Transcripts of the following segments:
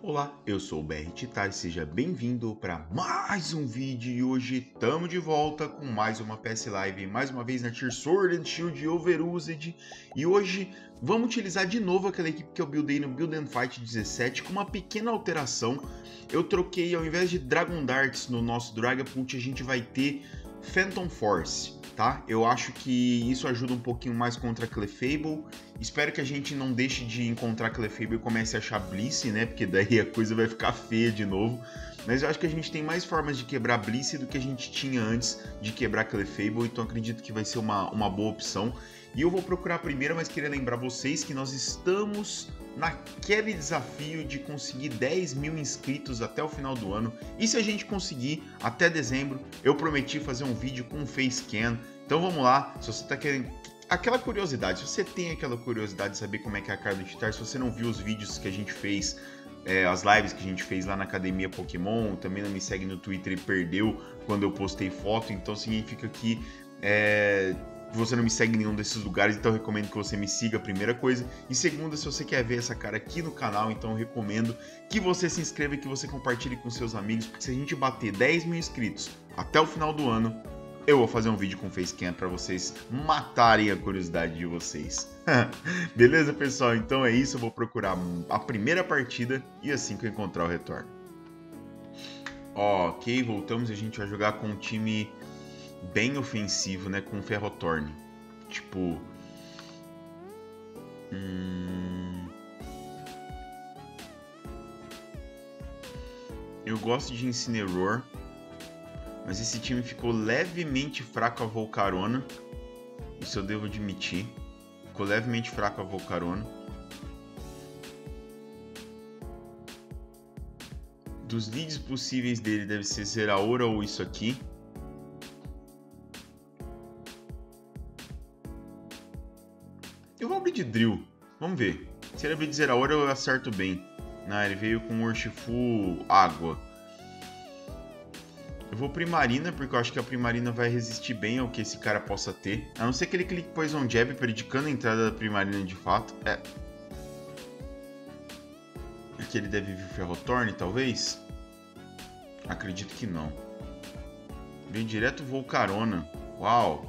Olá, eu sou o BR Titar, seja bem-vindo para mais um vídeo e hoje estamos de volta com mais uma PS Live, mais uma vez na Tier Sword and Shield Overused, e hoje vamos utilizar de novo aquela equipe que eu buildei no Build and Fight 17 com uma pequena alteração. Eu troquei, ao invés de Dragon Darts no nosso Dragapult, a gente vai ter Phantom Force. Tá? Eu acho que isso ajuda um pouquinho mais contra Clefable. Espero que a gente não deixe de encontrar Clefable e comece a achar Bliss, né? Porque daí a coisa vai ficar feia de novo. Mas eu acho que a gente tem mais formas de quebrar Bliss do que a gente tinha antes de quebrar Clefable. Então acredito que vai ser uma boa opção. E eu vou procurar a primeira, mas queria lembrar vocês que nós estamos naquele desafio de conseguir 10 mil inscritos até o final do ano. E se a gente conseguir até dezembro, eu prometi fazer um vídeo com facecam. Então vamos lá, se você tá querendo aquela curiosidade, se você tem aquela curiosidade de saber como é que é a cara do Titar, se você não viu os vídeos que a gente fez, as lives que a gente fez lá na Academia Pokémon, também não me segue no Twitter e perdeu quando eu postei foto, então significa que você não me segue em nenhum desses lugares, então eu recomendo que você me siga, primeira coisa. E segunda, se você quer ver essa cara aqui no canal, então eu recomendo que você se inscreva e que você compartilhe com seus amigos, porque se a gente bater 10 mil inscritos até o final do ano, eu vou fazer um vídeo com facecam para vocês matarem a curiosidade de vocês. Beleza, pessoal? Então é isso, eu vou procurar a primeira partida e assim que eu encontrar o retorno. Ok, voltamos e a gente vai jogar com um time bem ofensivo, né, com o Ferrothorn. Tipo... Eu gosto de Incineroar, mas esse time ficou levemente fraco a Volcarona. Isso eu devo admitir. Ficou levemente fraco a Volcarona. Dos leads possíveis dele deve ser Zeraora ou isso aqui. Eu vou abrir de Drill. Vamos ver. Se ele abrir de Zeraora eu acerto bem. Não, ele veio com Urshifu Água. Eu vou Primarina, porque eu acho que a Primarina vai resistir bem ao que esse cara possa ter. A não ser que ele clique Poison Jab, predicando a entrada da Primarina de fato. Aqui ele deve vir Ferrothorn, talvez? Acredito que não. Vem direto Volcarona. Uau!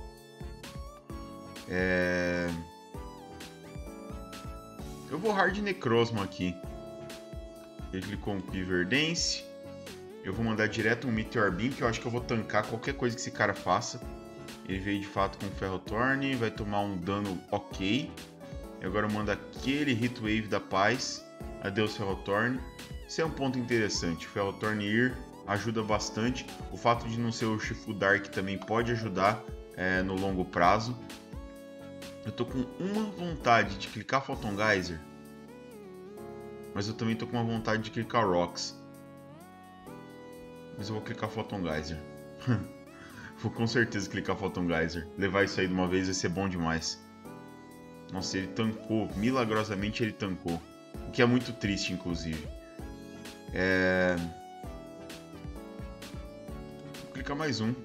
Eu vou Hard Necrozma aqui. Ele clicou um Quiver Dance. Eu vou mandar direto um Meteor Beam, que eu acho que eu vou tancar qualquer coisa que esse cara faça. Ele veio de fato com Ferrothorn, vai tomar um dano ok. E agora eu mando aquele Hit Wave da paz. Adeus Ferrothorn. Isso é um ponto interessante. Ferrothorn ir ajuda bastante. O fato de não ser o Shifu Dark também pode ajudar no longo prazo. Eu tô com uma vontade de clicar Photon Geyser, mas eu também tô com uma vontade de clicar Rocks. Mas eu vou clicar Photon Geyser. Vou com certeza clicar Photon Geyser. Levar isso aí de uma vez vai ser bom demais. Nossa, ele tancou. Milagrosamente ele tancou. O que é muito triste, inclusive. Vou clicar mais um.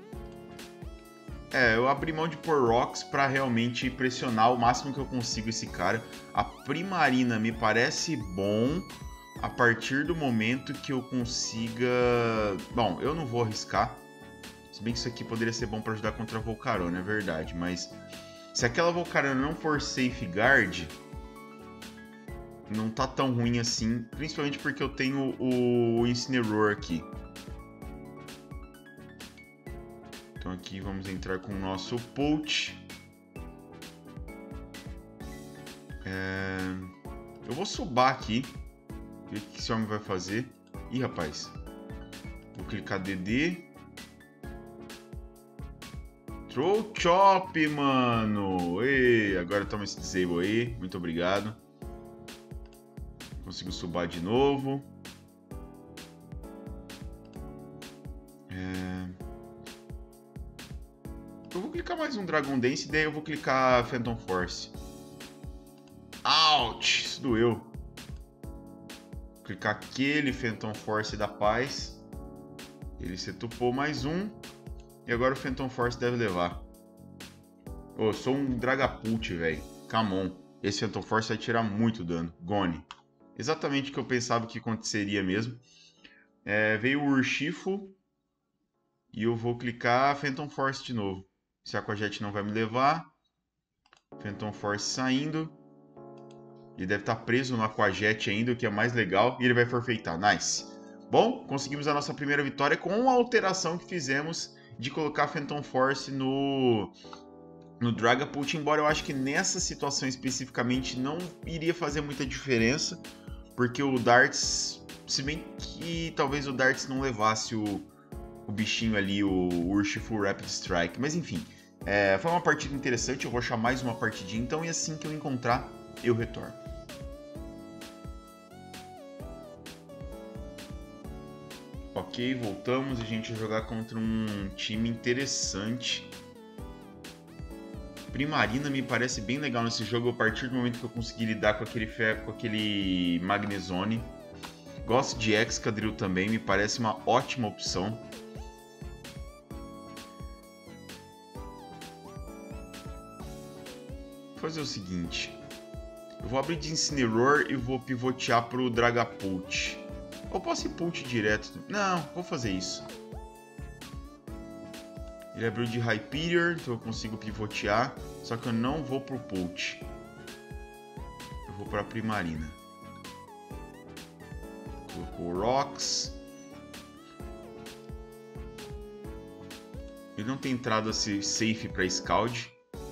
Eu abri mão de pôr Rocks pra realmente pressionar o máximo que eu consigo esse cara. A Primarina me parece bom a partir do momento que eu consiga... Bom, eu não vou arriscar. Se bem que isso aqui poderia ser bom pra ajudar contra a Volcarona, é verdade. Mas se aquela Volcarona não for Safeguard, não tá tão ruim assim. Principalmente porque eu tenho o Incineroar aqui. Então aqui vamos entrar com o nosso Pult. Eu vou subar aqui. Ver o que esse homem vai fazer. Ih, rapaz. Vou clicar DD. Throw Chop, mano. Ei, agora toma esse disable aí. Muito obrigado. Consigo subar de novo. Eu vou clicar mais um Dragon Dance e daí eu vou clicar Phantom Force. Ouch! Isso doeu. Vou clicar aquele Phantom Force da paz. Ele setupou mais um. E agora o Phantom Force deve levar. Eu sou um Dragapult, velho. Come on. Esse Phantom Force vai tirar muito dano. Gone. Exatamente o que eu pensava que aconteceria mesmo. Veio o Urshifu e eu vou clicar Phantom Force de novo. Se a Aquajet não vai me levar. Phantom Force saindo. Ele deve estar preso no Aquajet ainda, o que é mais legal. E ele vai forfeitar. Nice. Bom, conseguimos a nossa primeira vitória com a alteração que fizemos de colocar Phantom Force no Dragapult. Embora eu acho que nessa situação especificamente não iria fazer muita diferença. Porque o Darts, se bem que talvez o Darts não levasse o bichinho ali, o Urshifu Rapid Strike. Mas enfim, foi uma partida interessante, eu vou achar mais uma partidinha então e assim que eu encontrar, eu retorno. Ok, voltamos, a gente vai jogar contra um time interessante. Primarina me parece bem legal nesse jogo a partir do momento que eu conseguir lidar com aquele Magnezone. Gosto de Excadrill também, me parece uma ótima opção. Vou fazer o seguinte. Eu vou abrir de Incineroar e vou pivotear pro Dragapult. Ou posso ir Pult direto? Não, vou fazer isso. Ele abriu de Hyperior, então eu consigo pivotear. Só que eu não vou pro Pult. Eu vou pra Primarina. Colocou Rocks. Ele não tem entrada safe pra Scald.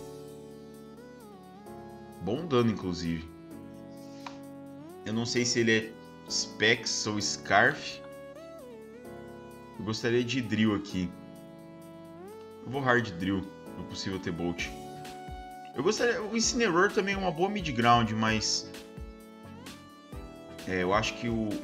Bom dano, inclusive. Eu não sei se ele é Specs ou Scarf. Eu gostaria de Drill aqui. Eu vou Hard Drill, se possível ter Bolt. Eu gostaria... O Incineroar também é uma boa mid-ground, mas... eu acho que o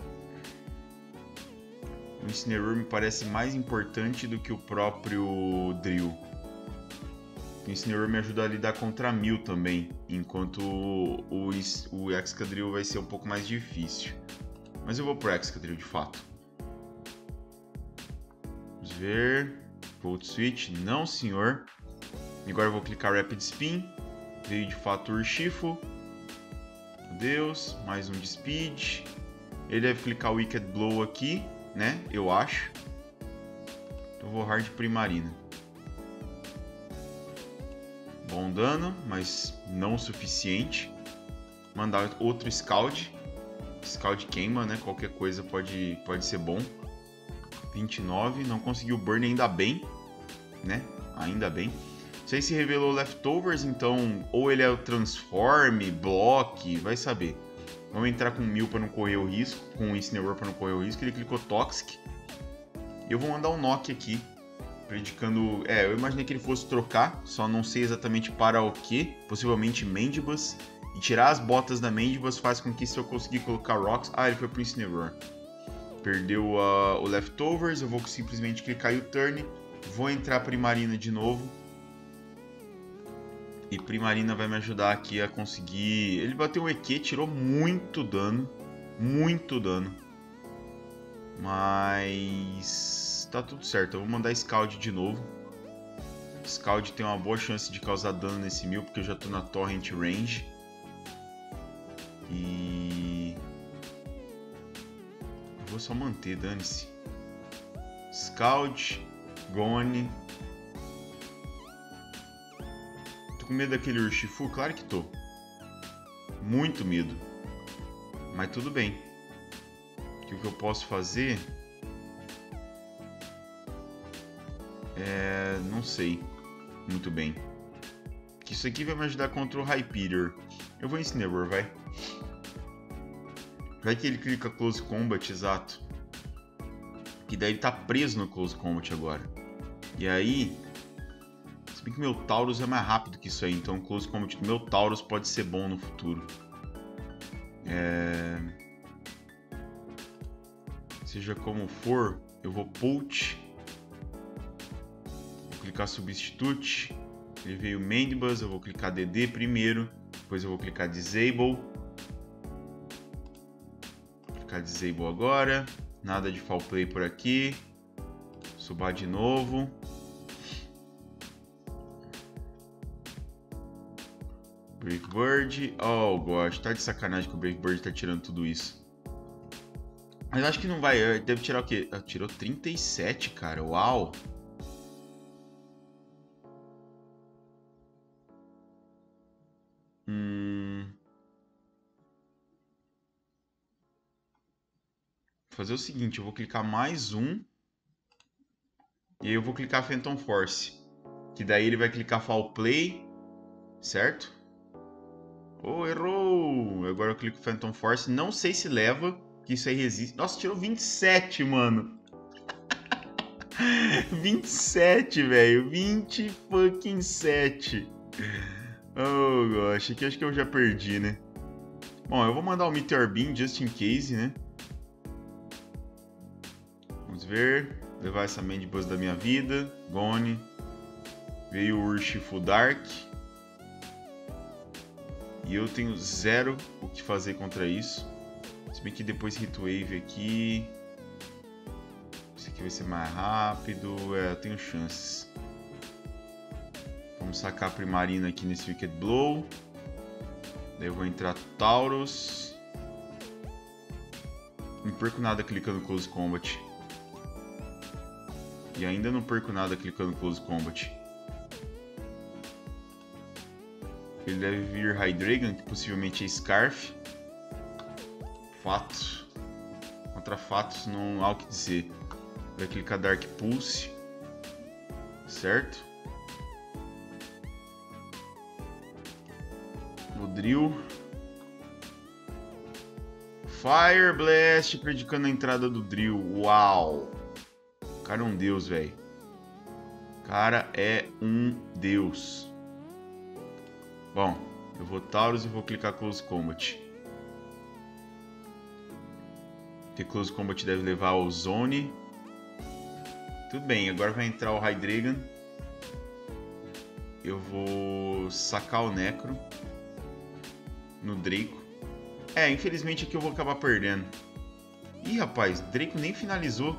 Incineroar me parece mais importante do que o próprio Drill. O Incineroar me ajuda a lidar contra Mil também, enquanto o Excadrill vai ser um pouco mais difícil. Mas eu vou pro Excadrill de fato. Vamos ver. Volt Switch, não senhor. Agora eu vou clicar Rapid Spin. Veio de fato o Urshifu. Meu Deus, mais um de Speed. Ele deve clicar o Wicked Blow aqui, né? Eu acho. Então eu vou Hard Primarina. Bom dano, mas não o suficiente. Mandar outro Scald. Scald queima, né? Qualquer coisa pode ser bom. 29, não conseguiu burn, ainda bem, né? Ainda bem. Não sei se revelou Leftovers, então ou ele é o Transform, Block, vai saber. Vamos entrar com 1000 para não correr o risco, com o Incineroar para não correr o risco. Ele clicou Toxic. E eu vou mandar um Knock aqui, predicando... eu imaginei que ele fosse trocar, só não sei exatamente para o que. Possivelmente Mandibuzz. E tirar as botas da Mandibuzz faz com que, se eu conseguir colocar Rocks... Ah, ele foi pro Incineroar. Perdeu o Leftovers, eu vou simplesmente clicar U-Turn, vou entrar Primarina de novo. E Primarina vai me ajudar aqui a conseguir... Ele bateu o EQ, tirou muito dano. Muito dano. Mas... tá tudo certo, eu vou mandar Scald de novo. Scald tem uma boa chance de causar dano nesse Mil, porque eu já tô na Torrent Range. E... vou só manter, dane-se. Scald, Gone. Tô com medo daquele Urshifu? Claro que tô. Muito medo. Mas tudo bem. O que eu posso fazer... não sei muito bem. Que isso aqui vai me ajudar contra o Hyperior. Eu vou em Incineroar, vai. Vai que ele clica Close Combat, exato. Que daí ele tá preso no Close Combat agora. E aí... se bem que meu Taurus é mais rápido que isso aí, então o Close Combat do meu Taurus pode ser bom no futuro. Seja como for, eu vou Pult. Vou clicar Substitute. Ele veio Mandibuzz, eu vou clicar DD primeiro. Depois eu vou clicar Disable. Disable agora, nada de foul play por aqui. Subar de novo. Brave Bird. Oh, gosh. Tá de sacanagem que o Brave Bird tá tirando tudo isso. Mas eu acho que não vai. Deve tirar o quê? Tirou 37, cara. Uau. Vou fazer o seguinte. Eu vou clicar mais um. E aí eu vou clicar Phantom Force. Que daí ele vai clicar Foul Play. Certo? Oh, errou! Agora eu clico Phantom Force. Não sei se leva. Que isso aí resiste. Nossa, tirou 27, mano. 27, velho. 20 fucking 7. Oh, gosh. Aqui acho que eu já perdi, né? Bom, eu vou mandar o Meteor Beam just in case, né? Vamos ver. Levar essa Mandibuzz da minha vida. Gone. Veio o Urshifu Dark. E eu tenho zero o que fazer contra isso. Se bem que depois Heatwave aqui. Esse aqui vai ser mais rápido. Eu tenho chances. Vamos sacar a Primarina aqui nesse Wicked Blow. Daí eu vou entrar Tauros. Não perco nada clicando Close Combat. E ainda não perco nada clicando Close Combat. Ele deve vir Hydreigon, que possivelmente é Scarf. Fatos. Contra Fatos não há o que dizer. Vai clicar Dark Pulse. Certo? O Drill. Fire Blast, predicando a entrada do Drill. Uau! O cara é um deus, velho. O cara é um deus. Bom, eu vou Taurus e vou clicar Close Combat. Porque Close Combat deve levar ao Zone. Tudo bem, agora vai entrar o Hydreigon. Eu vou sacar o Necro no Draco. Infelizmente aqui eu vou acabar perdendo. Ih, rapaz, Draco nem finalizou.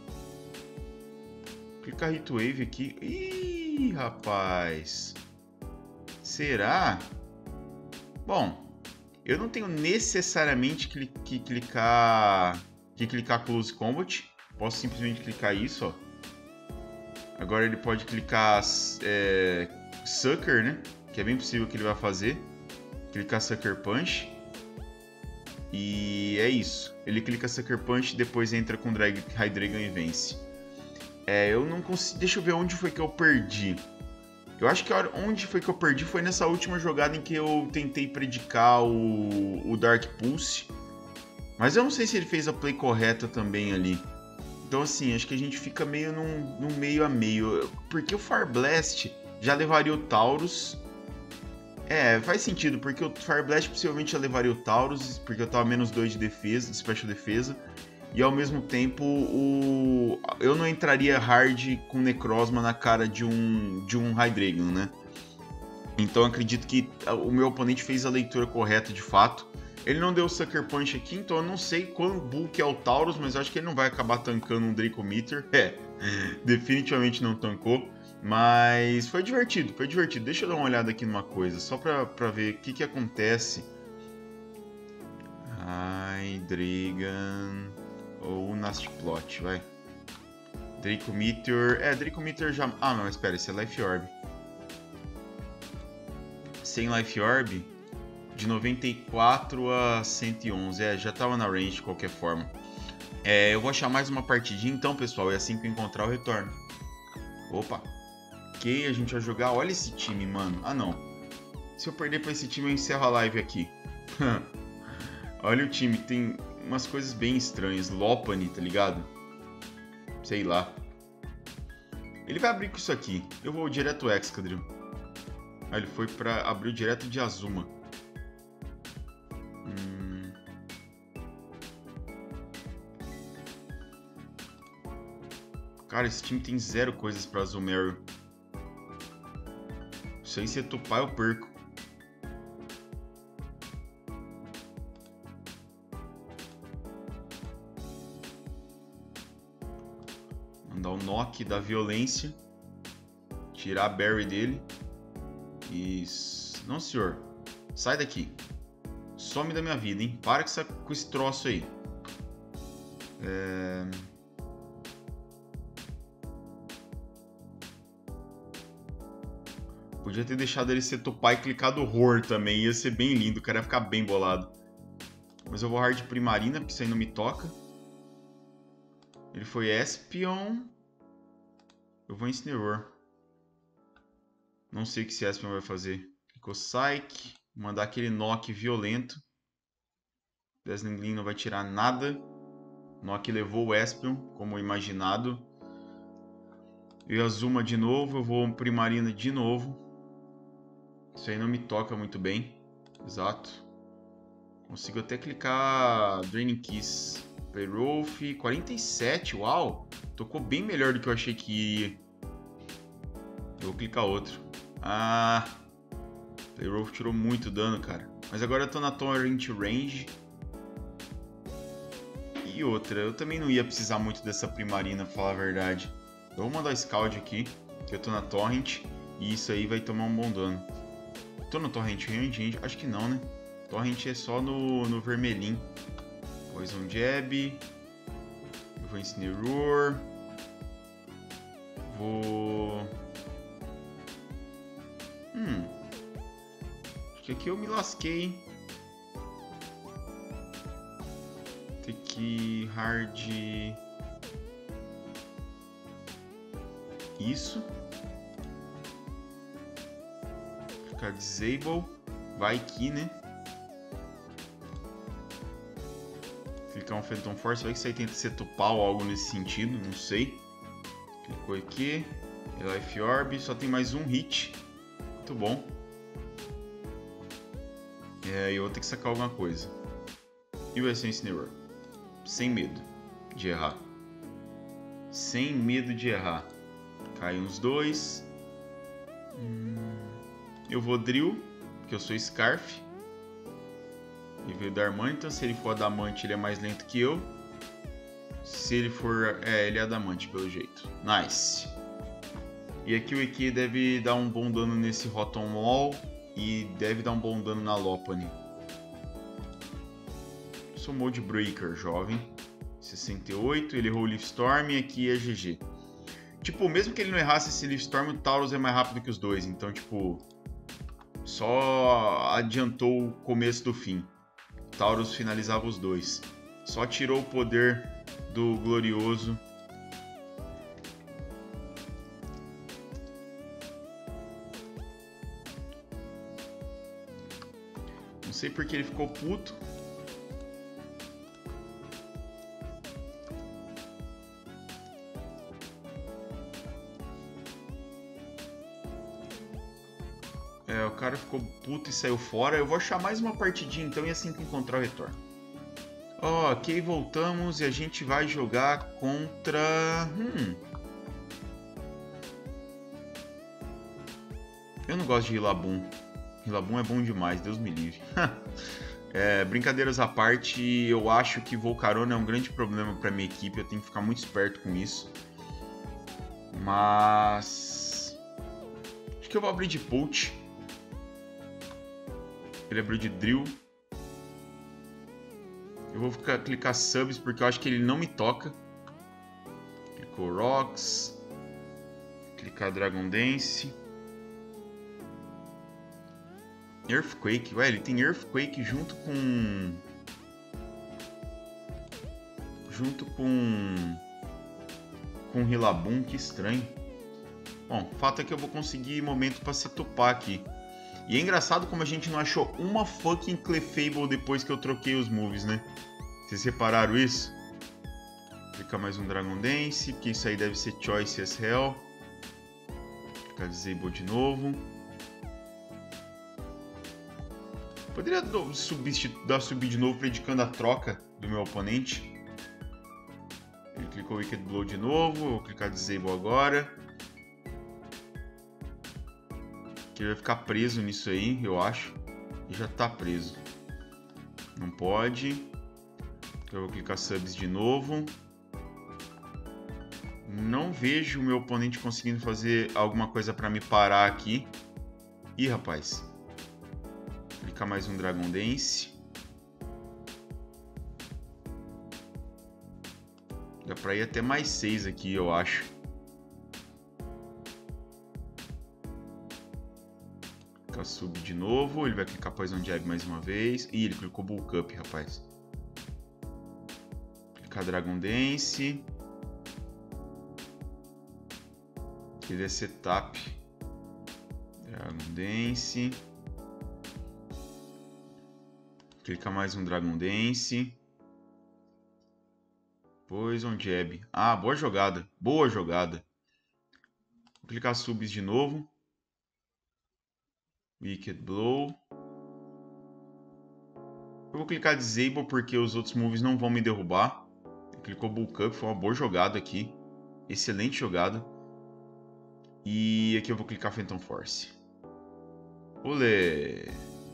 Clicar Heatwave aqui. Ih, rapaz. Será? Bom, eu não tenho necessariamente que clicar Close Combat. Posso simplesmente clicar isso, ó. Agora ele pode clicar Sucker, né? Que é bem possível que ele vai fazer. Clicar Sucker Punch. E é isso. Ele clica Sucker Punch, depois entra com Hydreigon e vence. Eu não consigo... Deixa eu ver onde foi que eu perdi. Eu acho que onde foi que eu perdi foi nessa última jogada em que eu tentei predicar o Dark Pulse. Mas eu não sei se ele fez a play correta também ali. Então assim, acho que a gente fica meio num meio a meio. Porque o Fire Blast já levaria o Taurus. Faz sentido, porque o Fire Blast possivelmente já levaria o Taurus, porque eu tava menos 2 de defesa, de special defesa. E ao mesmo tempo, eu não entraria hard com Necrozma na cara de um Hydreigon, né? Então acredito que o meu oponente fez a leitura correta de fato. Ele não deu o Sucker Punch aqui, então eu não sei quão bulk é o Taurus, mas eu acho que ele não vai acabar tancando um Draco Meteor. Definitivamente não tancou. Mas foi divertido, foi divertido. Deixa eu dar uma olhada aqui numa coisa, só pra ver o que acontece. Hydreigon ou Nastplot, vai. Draco Meteor. Draco Meteor já... Ah, não, espera, esse é Life Orb. Sem Life Orb, de 94 a 111. Já tava na range de qualquer forma. Eu vou achar mais uma partidinha então, pessoal. E assim que eu encontrar, eu retorno. Opa. Ok, a gente vai jogar. Olha esse time, mano. Ah, não. Se eu perder pra esse time, eu encerro a live aqui. Olha o time. Tem umas coisas bem estranhas. Lopunny, tá ligado? Sei lá. Ele vai abrir com isso aqui. Eu vou direto Excadrill. Ele foi pra abrir direto de Azuma. Cara, esse time tem zero coisas pra Azumarill. Isso aí, se eu topar, eu perco. Mandar o knock da violência. Tirar a berry dele. Isso. Não, senhor. Sai daqui. Some da minha vida, hein? Para com esse troço aí. Podia ter deixado ele ser topar e clicado horror também. Ia ser bem lindo. O cara ia ficar bem bolado. Mas eu vou hard Primarina, porque isso aí não me toca. Ele foi Espion. Eu vou Incineroar. Não sei o que esse Espion vai fazer. Clicou Psyche. Mandar aquele knock violento. Dazzling Gleam não vai tirar nada. Knock levou o Espion, como imaginado. Eu Azuma de novo. Eu vou Primarina de novo. Isso aí não me toca muito bem. Exato. Consigo até clicar Draining Kiss. Playrolf, 47, uau! Tocou bem melhor do que eu achei que ia. Eu vou clicar outro. Ah! Playrolf tirou muito dano, cara. Mas agora eu tô na Torrent Range. E outra, eu também não ia precisar muito dessa Primarina, pra falar a verdade. Eu vou mandar Scald aqui, que eu tô na Torrent. E isso aí vai tomar um bom dano. Tô no Torrent Range? Acho que não, né? Torrent é só no vermelhinho. Poison Jab. Eu vou Incineroar. Vou... Acho que aqui eu me lasquei, hein? Tem que hard... Isso. Ficar Disable. Vai que, né? Clicar um Phantom Force, vai que isso aí tenta ser tupar ou algo nesse sentido, não sei. Clicou aqui, Life Orb, só tem mais um hit, muito bom. Eu vou ter que sacar alguma coisa. E vai ser um Incineroar, sem medo de errar. Sem medo de errar. Cai uns dois. Eu vou Drill, porque eu sou Scarf. E veio da Adamante, então se ele for Adamante ele é mais lento que eu. Se ele for... ele é Adamante pelo jeito. Nice. E aqui o EQ deve dar um bom dano nesse Rotom Wall. E deve dar um bom dano na Lopunny. Sou Mode Breaker, jovem. 68, ele errou o Leaf Storm e aqui é GG. Tipo, mesmo que ele não errasse esse Leaf Storm, o Tauros é mais rápido que os dois. Então, tipo... Só adiantou o começo do fim. Tauros finalizava os dois. Só tirou o poder do glorioso. Não sei porque ele ficou puto. O cara ficou puto e saiu fora. Eu vou achar mais uma partidinha então e assim que encontrar o retorno. Ok, voltamos e a gente vai jogar contra... Eu não gosto de Rillaboom. Rillaboom é bom demais, Deus me livre. Brincadeiras à parte, eu acho que Volcarona é um grande problema para minha equipe. Eu tenho que ficar muito esperto com isso. Mas... acho que eu vou abrir de Pult. Ele abriu de Drill. Eu vou clicar Subs porque eu acho que ele não me toca. Clicou Rocks. Clicar Dragon Dance. Earthquake. Ué, ele tem Earthquake junto com... com Rillaboom, que estranho. Bom, o fato é que eu vou conseguir momento para se topar aqui. E é engraçado como a gente não achou uma fucking Clefable depois que eu troquei os moves, né? Vocês repararam isso? Clicar mais um Dragon Dance, porque isso aí deve ser Choice as Hell. Clicar Disable de novo. Poderia subir de novo predicando a troca do meu oponente. Ele clicou Wicked Blow de novo, eu vou clicar Disable agora. Que ele vai ficar preso nisso aí, eu acho. E já tá preso. Não pode. Eu vou clicar Subs de novo. Não vejo o meu oponente conseguindo fazer alguma coisa pra me parar aqui. Ih, rapaz. clicar mais um Dragon Dance. Dá pra ir até mais 6 aqui, eu acho. Clicar Sub de novo. Ele vai clicar Poison Jab mais uma vez. Ih, ele clicou Bulk Up, rapaz. Clicar Dragon Dance. Ele é setup. Dragon Dance. Clicar mais um Dragon Dance. Poison Jab. Ah, boa jogada. Boa jogada. Vou clicar subs de novo. Wicked Blow. Eu vou clicar Disable porque os outros moves não vão me derrubar. Ele clicou Bulk Up. Foi uma boa jogada aqui. Excelente jogada. E aqui eu vou clicar Phantom Force. Olê!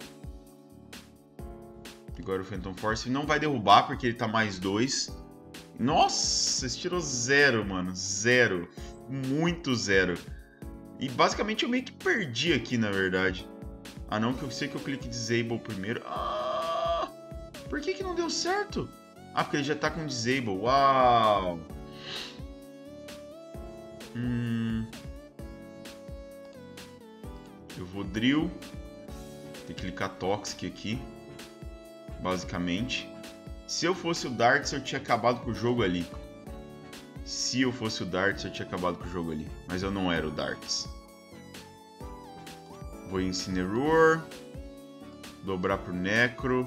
Agora o Phantom Force não vai derrubar porque ele tá mais 2. Nossa, esse tirou 0, mano. 0. Muito 0. E basicamente eu meio que perdi aqui, na verdade. Ah, não, que eu sei que eu clique Disable primeiro. Ah! Por que não deu certo? Ah, porque ele já tá com Disable. Uau! Eu vou Drill. Tem que clicar Toxic aqui. Basicamente. Se eu fosse o Darts, eu tinha acabado com o jogo ali. Se eu fosse o Darts, eu tinha acabado com o jogo ali. Mas eu não era o Darts. Vou em Incineroar. Dobrar pro Necro.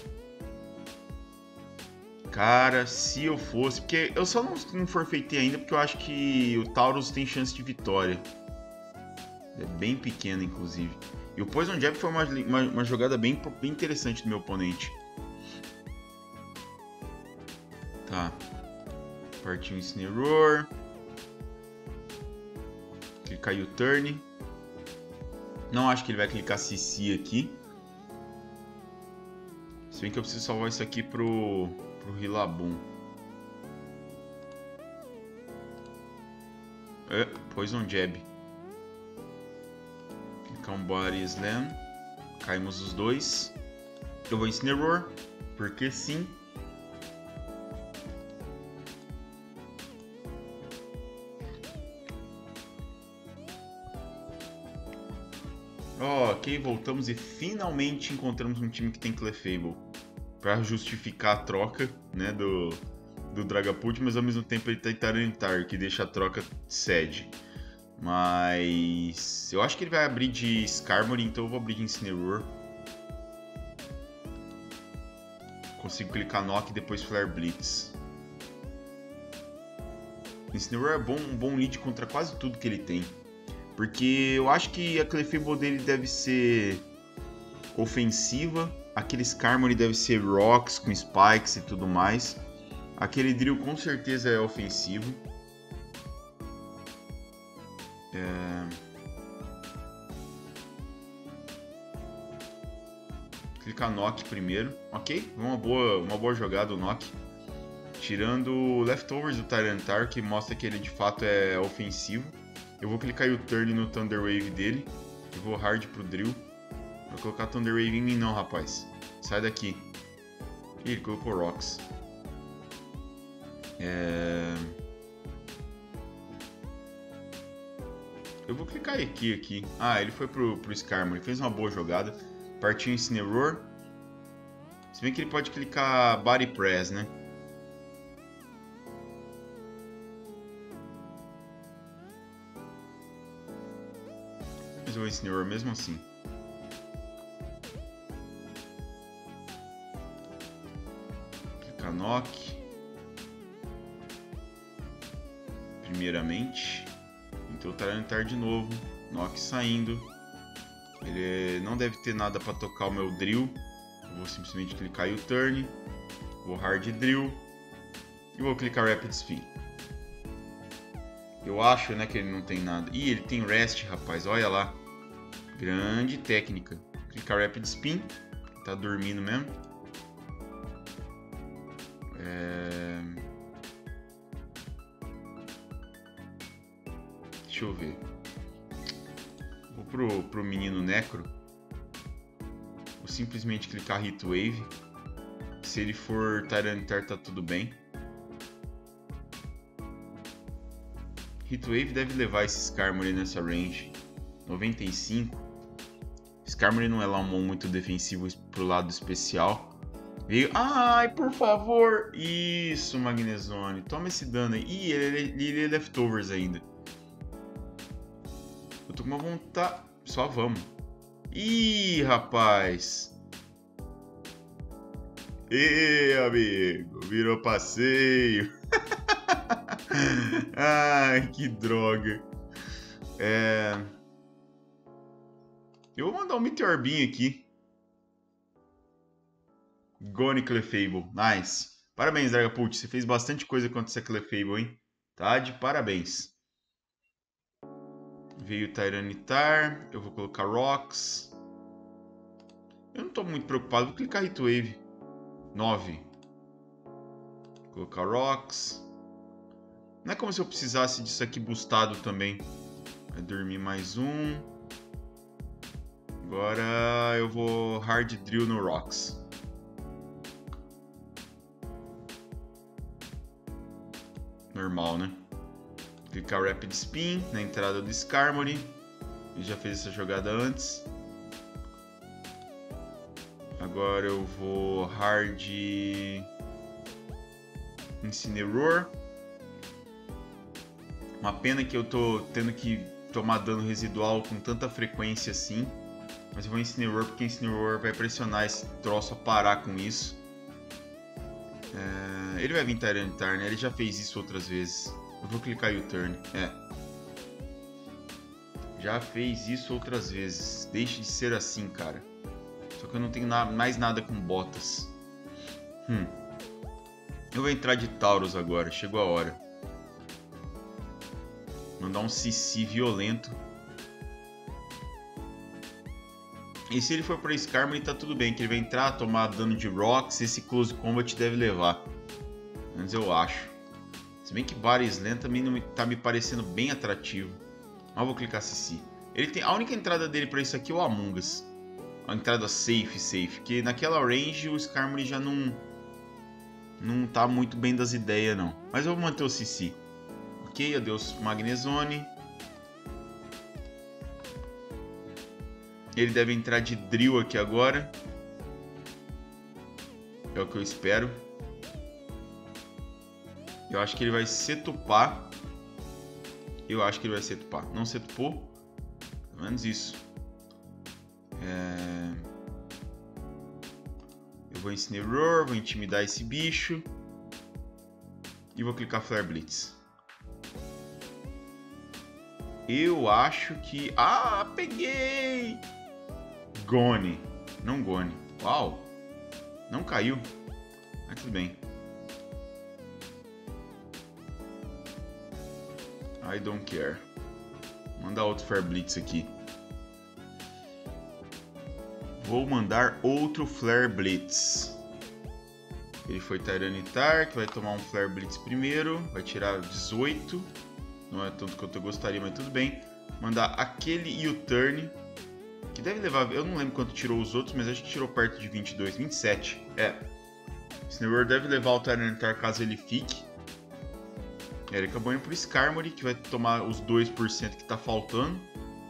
Cara, se eu fosse... Porque eu só não forfeitei ainda porque eu acho que o Taurus tem chance de vitória. É bem pequena, inclusive. E o Poison Jab foi uma jogada bem interessante do meu oponente. Tá. Partiu o Incineroar. Clicar U-Turn. Não acho que ele vai clicar CC aqui. Se bem que eu preciso salvar isso aqui pro Rillaboom. Poison Jab. Clicar um Body Slam. Caímos os dois. Eu vou em Incineroar, porque sim. Ok, voltamos e finalmente encontramos um time que tem Clefable. Pra justificar a troca, né, do Dragapult, mas ao mesmo tempo ele tem Tyranitar, que deixa a troca sede. Mas eu acho que ele vai abrir de Skarmory, então eu vou abrir de Incineroar. Consigo clicar Knock e depois Flare Blitz. Incineroar é um bom lead contra quase tudo que ele tem. Porque eu acho que a Clefable dele deve ser ofensiva. Aquele Skarmory deve ser Rocks com Spikes e tudo mais. Aquele Drill com certeza é ofensivo. Clicar Knock primeiro. Ok, uma boa jogada o Knock. Tirando o Leftovers do Tyranitar, que mostra que ele de fato é ofensivo. Eu vou clicar U-Turn no Thunder Wave dele. E vou hard pro Drill. Vai colocar Thunder Wave em mim não, rapaz. Sai daqui. Ih, ele colocou Rocks. Eu vou clicar aqui. Ah, ele foi pro Skarmory. Fez uma boa jogada. Partiu em Incineroar. Se bem que ele pode clicar Body Press, né? Mas eu vou Incineroar mesmo assim. Clicar Knock. Primeiramente. Então o Tyranitar de novo. Knock saindo. Ele não deve ter nada para tocar o meu Drill. Eu vou simplesmente clicar U-Turn. Vou Hard Drill. E vou clicar Rapid Spin. Eu acho, né, que ele não tem nada. Ih, ele tem Rest, rapaz. Olha lá. Grande técnica. Clicar Rapid Spin. Tá dormindo mesmo. Deixa eu ver. Vou pro menino Necro. Vou simplesmente clicar Hit Wave. Se ele for Tyranitar, tá tudo bem. Hit Wave deve levar esse Skarmory nessa range. 95. Skarmory não é lá um mon muito defensivo pro lado especial. Veio. Ai, por favor! Isso, Magnezone. Toma esse dano aí. Ih, ele é leftovers ainda. Eu tô com uma vontade. Só vamos. Ih, rapaz. Ê, amigo. Virou passeio. Ai, que droga. Eu vou mandar um Meteor Beam aqui. Gone Clefable. Nice. Parabéns, Dragapult. Você fez bastante coisa contra essa Clefable, hein? Tá de parabéns. Veio Tyranitar. Eu vou colocar Rocks. Eu não tô muito preocupado. Vou clicar Hit Wave. 9. Vou colocar Rocks. Não é como se eu precisasse disso aqui boostado também. Vai dormir mais um. Agora eu vou Hard Drill no Rocks. Normal, né? Clicar Rapid Spin na entrada do Skarmory. Ele já fez essa jogada antes. Agora eu vou Hard Incineroar. Uma pena que eu tô tendo que tomar dano residual com tanta frequência assim. Mas eu vou Incineroar porque Incineroar vai pressionar esse troço a parar com isso. Ele vai vir Tyranitar, né? Ele já fez isso outras vezes. Eu vou clicar U-Turn. Já fez isso outras vezes. Deixe de ser assim, cara. Só que eu não tenho mais nada com botas. Eu vou entrar de Tauros agora. Chegou a hora. Mandar um CC violento. E se ele for para Skarmory, tá tudo bem. Que ele vai entrar, tomar dano de Rocks. Esse Close Combat deve levar. Mas eu acho. Se bem que Barra Slam também não tá me parecendo bem atrativo. Mas eu vou clicar CC. Ele tem, a única entrada dele para isso aqui é o Among Us. A entrada safe. Que naquela range o Skarmory já não tá muito bem das ideias, não. Mas eu vou manter o CC. Ok, adeus Magnezone. Ele deve entrar de Drill aqui agora. É o que eu espero. Eu acho que ele vai setupar. Não setupou? Pelo menos isso. Eu vou Incineroar, vou intimidar esse bicho. E vou clicar Flare Blitz. Eu acho que... Ah, peguei! Gone. Não Gone. Uau. Não caiu. Mas tudo bem. I don't care. Vou mandar outro Flare Blitz aqui. Vou mandar outro Flare Blitz. Ele foi Tyranitar, que vai tomar um Flare Blitz primeiro. Vai tirar 18. Não é tanto quanto eu gostaria, mas tudo bem. Mandar aquele U-Turn. Que deve levar... Eu não lembro quanto tirou os outros, mas acho que tirou perto de 22. 27. Incineroar deve levar o Tyranitar caso ele fique. Ele acabou indo pro Skarmory, que vai tomar os 2% que tá faltando.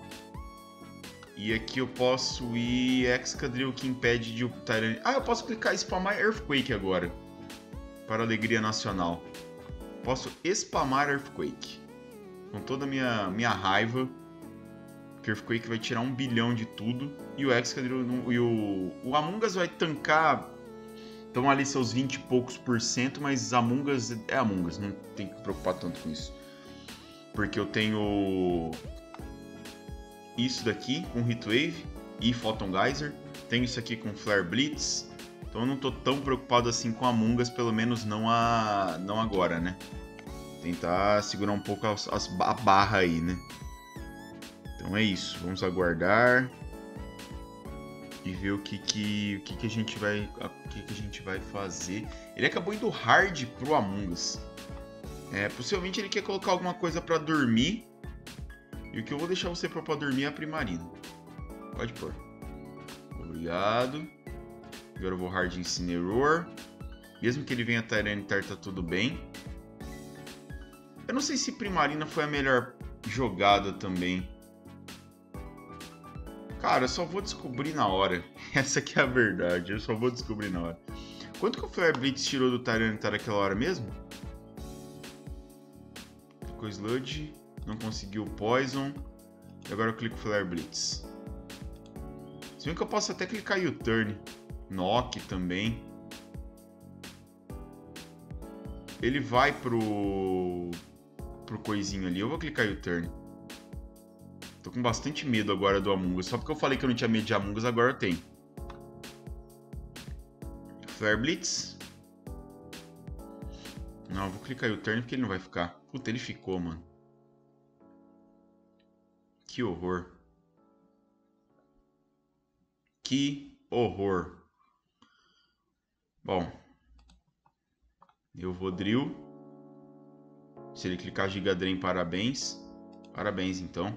E aqui eu posso ir Excadrill, que impede de o Tyranitar... Ah, eu posso clicar spamar Earthquake agora. Para a alegria nacional. Posso spamar Earthquake. Com toda a minha raiva. Porque Earthquake vai tirar 1 bilhão de tudo. E o Excadrill e o Among Us vai tancar. Estão ali seus 20 e poucos %, mas Among Us é Among Us. Não tem que preocupar tanto com isso. Porque eu tenho isso daqui com Hit Wave e Photon Geyser. Tenho isso aqui com Flare Blitz. Então eu não tô tão preocupado assim com Among Us, pelo menos não agora, né? Tentar segurar um pouco a barra aí, né? Então é isso, vamos aguardar e ver o que a gente vai fazer. Ele acabou indo hard pro Among Us. Possivelmente ele quer colocar alguma coisa pra dormir. E o que eu vou deixar você pra dormir é a Primarina. Pode pôr. Obrigado. Agora eu vou Hard Incineroar. Mesmo que ele venha Tyranitar, tá tudo bem. Eu não sei se Primarina foi a melhor jogada também. Cara, eu só vou descobrir na hora. Essa aqui é a verdade, eu só vou descobrir na hora. Quanto que o Flare Blitz tirou do Tyranitar naquela hora mesmo? Clicou Sludge, não conseguiu Poison. E agora eu clico Flare Blitz. Se bem que eu posso até clicar U-Turn. Knock também. Ele vai pro coisinho ali. Eu vou clicar U-Turn. Tô com bastante medo agora do Among Us. Só porque eu falei que eu não tinha medo de Among Us, agora eu tenho. Flare Blitz. Não, eu vou clicar U-Turn porque ele não vai ficar. Puta, ele ficou, mano. Que horror. Que horror. Bom. Eu vou Drill. Se ele clicar Giga Drain, parabéns. Parabéns, então.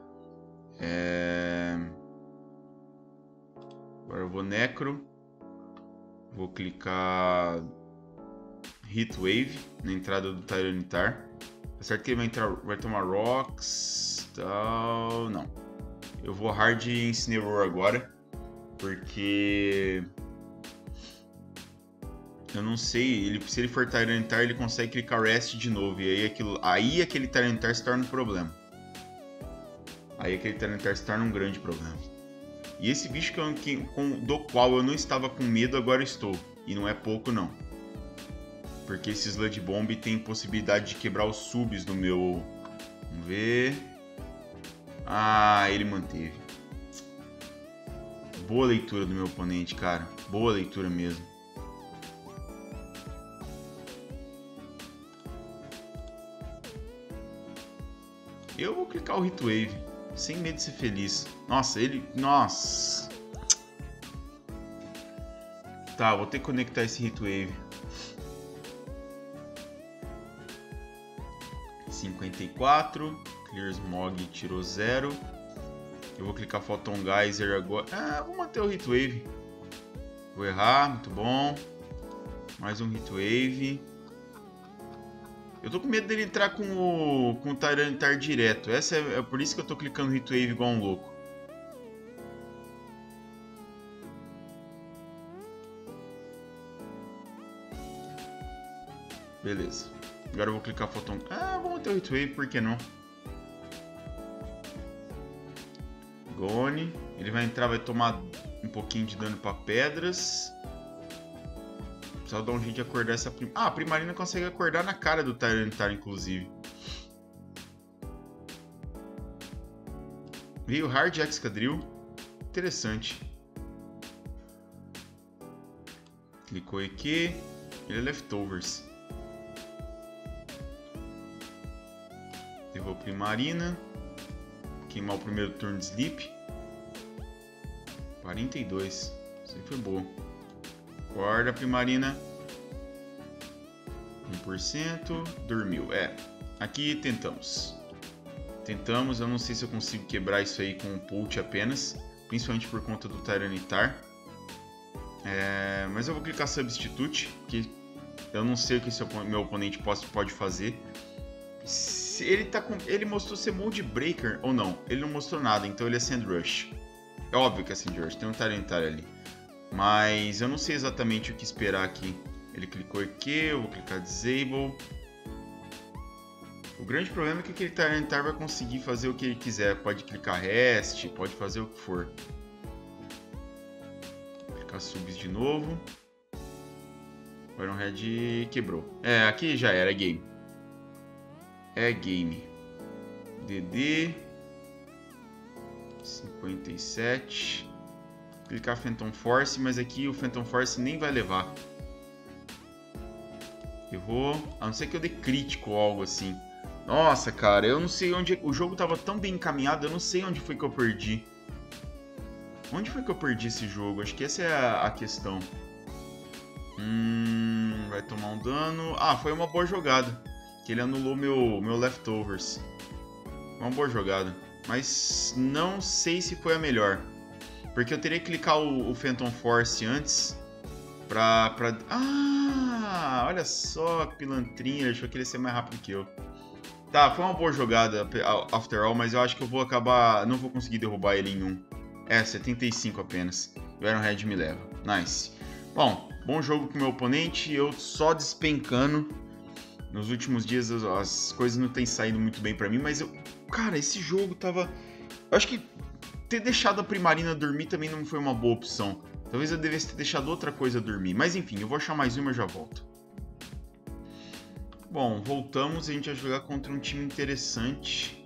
Agora eu vou Necro. Vou clicar Heat Wave na entrada do Tyranitar. Tá certo que ele vai tomar Rocks. Tal. Não. Eu vou Hard Incineroar agora. Porque eu não sei. Se ele for Tyranitar, ele consegue clicar Rest de novo. E aí aquele Tyranitar se torna um problema. Aí aquele Tyranitar se torna um grande problema. E esse bicho do qual eu não estava com medo, agora estou. E não é pouco, não. Porque esse Sludge Bomb tem possibilidade de quebrar os subs do meu... Vamos ver... Ah, ele manteve. Boa leitura do meu oponente, cara. Boa leitura mesmo. Eu vou clicar o Heat Wave. Sem medo de ser feliz. Nossa, ele... Nossa. Tá, vou ter que conectar esse Heat Wave. 54. Clear Smog tirou 0. Eu vou clicar Photon Geyser agora. Ah, vou manter o Heat Wave. Vou errar, muito bom. Mais um Heat Wave. Eu tô com medo dele entrar com o Tyranitar direto. Essa é por isso que eu tô clicando Heat Wave igual um louco. Beleza. Agora eu vou clicar Photon... Ah, vou manter o Heat Wave, por que não? Gone. Ele vai entrar, vai tomar um pouquinho de dano pra pedras. Só dar um jeito de acordar essa... Ah, a Primarina consegue acordar na cara do Tyranitar, inclusive. Veio Hard Excadrill. Interessante. Clicou aqui. Ele é Leftovers. Levou Primarina. Queimar o primeiro turno de Sleep. 42. Isso aí foi bom. Acorda, Primarina. 1%. Dormiu. Aqui tentamos. Tentamos. Eu não sei se eu consigo quebrar isso aí com um Pult apenas. Principalmente por conta do Tyranitar. Mas eu vou clicar Substitute. Que eu não sei o que meu oponente pode fazer. Se ele mostrou ser Mold Breaker ou não. Ele não mostrou nada. Então ele é Sand Rush. É óbvio que é Sand Rush. Tem um Tyranitar ali. Mas eu não sei exatamente o que esperar aqui. Ele clicou aqui, eu vou clicar Disable. O grande problema é que aquele Tyranitar vai conseguir fazer o que ele quiser. Pode clicar Rest, pode fazer o que for. Vou clicar Subs de novo. Iron Head quebrou. Aqui já era, é game. É game. DD 57. Clicar Phantom Force, mas aqui o Phantom Force nem vai levar. Errou. A não ser que eu dê crítico ou algo assim. Nossa, cara, eu não sei onde... O jogo tava tão bem encaminhado, eu não sei onde foi que eu perdi. Onde foi que eu perdi esse jogo? Acho que essa é a questão. Vai tomar um dano. Ah, foi uma boa jogada. Que ele anulou meu Leftovers. Uma boa jogada. Mas não sei se foi a melhor. Porque eu teria que clicar o Phantom Force antes. Ah, olha só que pilantrinha. Ele achou que ele ia ser mais rápido que eu. Tá, foi uma boa jogada, after all, mas eu acho que eu vou acabar... Não vou conseguir derrubar ele em 1. 75 apenas. O Ironhead me leva. Nice. Bom jogo com o meu oponente. Eu só despencando. Nos últimos dias as coisas não têm saído muito bem pra mim, mas cara, esse jogo tava... Eu acho que ter deixado a Primarina dormir também não foi uma boa opção. Talvez eu devesse ter deixado outra coisa dormir. Mas enfim, eu vou achar mais uma e eu já volto. Bom, voltamos e a gente vai jogar contra um time interessante.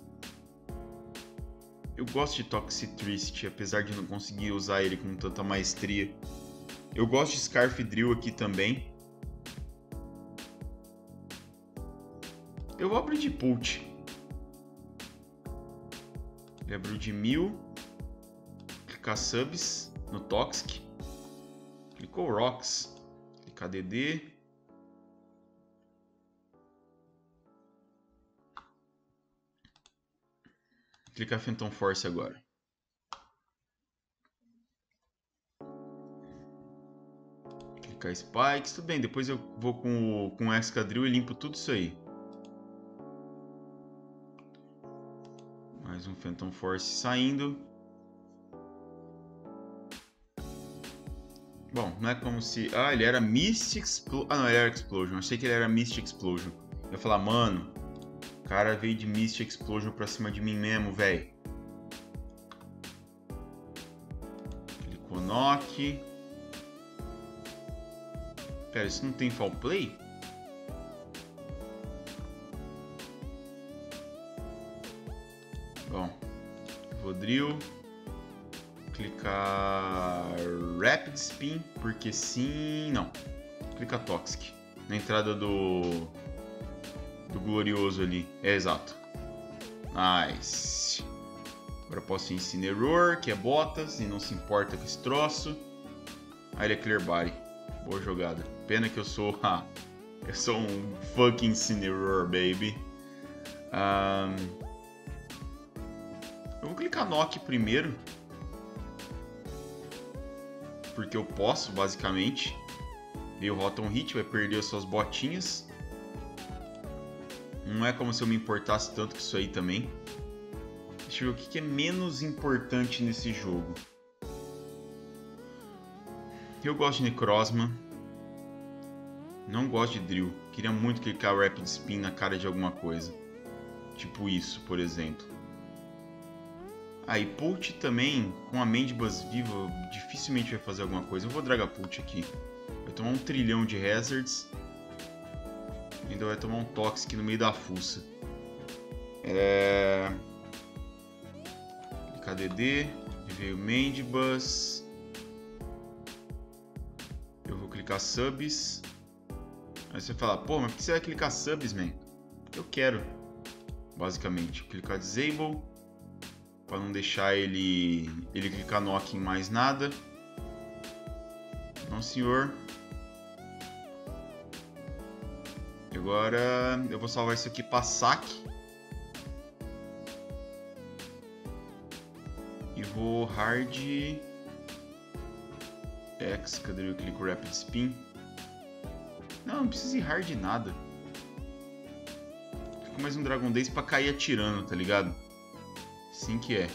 Eu gosto de Toxtricity, apesar de não conseguir usar ele com tanta maestria. Eu gosto de Scarf Drill aqui também. Eu vou abrir de Pult. Ele abriu de 1000. Clicar Subs no Toxic. Clicou Rocks. Clicar DD. Clicar Phantom Force agora. Clicar Spikes. Tudo bem, depois eu vou com o Excadrill e limpo tudo isso aí. Mais um Phantom Force saindo. Bom, não é como se... Ah, ele era Mystic Explosion. Ah, não, ele era Explosion. Achei que ele era Mystic Explosion. Eu ia falar, mano, o cara veio de Mystic Explosion pra cima de mim mesmo, velho. Clicou Knock. Pera, isso não tem Foul Play? Bom, vou Drill. Clicar Rapid Spin, porque sim... Não, clicar Toxic. Na entrada do Glorioso ali. É exato. Nice. Agora posso Incineroar, que é botas, e não se importa com esse troço. Aí ele é Clear Body. Boa jogada. Pena que eu sou... eu sou um fucking Incineroar, baby. Eu vou clicar Knock primeiro. Porque eu posso, basicamente. Veio o Rotom Hit, vai perder as suas botinhas. Não é como se eu me importasse tanto com isso aí também. Deixa eu ver o que é menos importante nesse jogo. Eu gosto de Necrozma. Não gosto de Drill. Queria muito clicar Rapid Spin na cara de alguma coisa. Tipo isso, por exemplo. Aí, Pult também, com a Mandibuzz viva, dificilmente vai fazer alguma coisa. Eu vou Dragapult aqui. Vai tomar 1 trilhão de Hazards. Ainda vai tomar um Toxic no meio da fuça. Clicar DD. Veio Mandibuzz. Eu vou clicar Subs. Aí você fala, pô, mas por que você vai clicar Subs, man? Eu quero, basicamente. Clicar Disable. Para não deixar ele clicar Knock em mais nada. Não, senhor. E agora eu vou salvar isso aqui para saque. E vou Hard X. Cadê eu clico Rapid Spin? Não precisa ir Hard nada. Fica mais um Dragon Daze para cair atirando, tá ligado? Assim que é.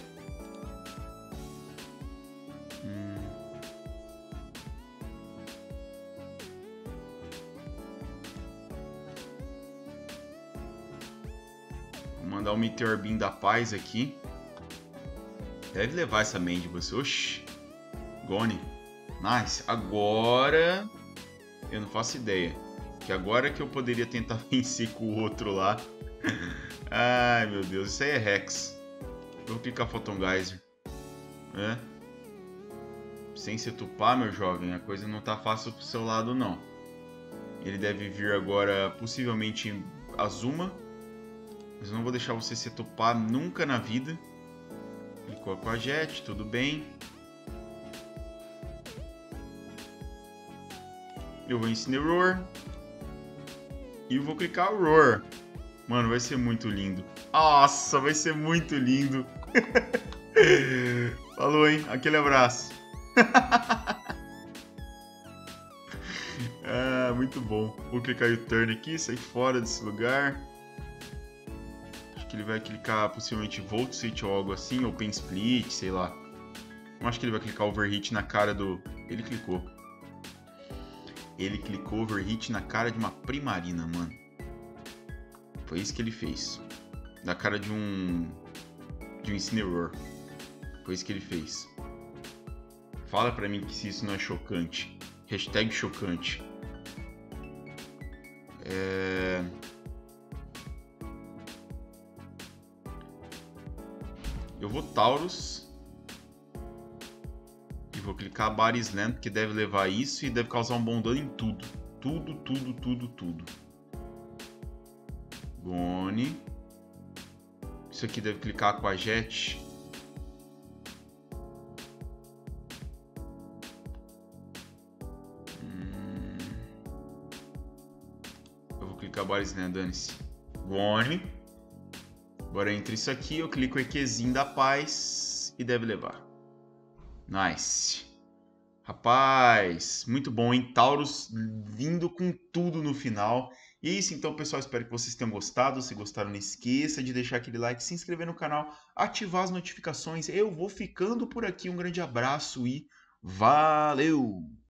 Vou mandar o Meteor Beam da paz aqui. Deve levar essa Mandibuzz. Oxi. Gone. Nice. Agora... Eu não faço ideia. Que agora que eu poderia tentar vencer com o outro lá. Ai, meu Deus. Isso aí é Rex. Eu vou clicar Photon Geyser. Sem se tupar, meu jovem, a coisa não tá fácil pro seu lado, não. Ele deve vir agora, possivelmente, Azuma. Mas eu não vou deixar você se tupar nunca na vida. Clicou com a Jet, tudo bem. Eu vou Incineroar. E vou clicar Roar. Mano, vai ser muito lindo. Nossa, vai ser muito lindo. Falou, hein? Aquele abraço. muito bom. Vou clicar em turn aqui, sair fora desse lugar. Acho que ele vai clicar possivelmente Volt Switch ou algo assim, ou Pen Split, sei lá. Não acho que ele vai clicar Overhit na cara do... Ele clicou. Ele clicou Overhit na cara de uma Primarina, mano. Foi isso que ele fez. Na cara de um Incineroar. Foi isso que ele fez. Fala pra mim que se isso não é chocante. Hashtag chocante. Eu vou Taurus. E vou clicar Baris Land, que deve levar isso e deve causar um bom dano em tudo. Tudo. Gone. Isso aqui deve clicar com a Jet. Eu vou clicar Baris Land, dane-se. Gone. Agora entre isso aqui, eu clico Equezinho da Paz e deve levar. Nice. Rapaz, muito bom, hein? Taurus vindo com tudo no final. E é isso então, pessoal. Espero que vocês tenham gostado. Se gostaram, não esqueça de deixar aquele like, se inscrever no canal, ativar as notificações. Eu vou ficando por aqui. Um grande abraço e valeu!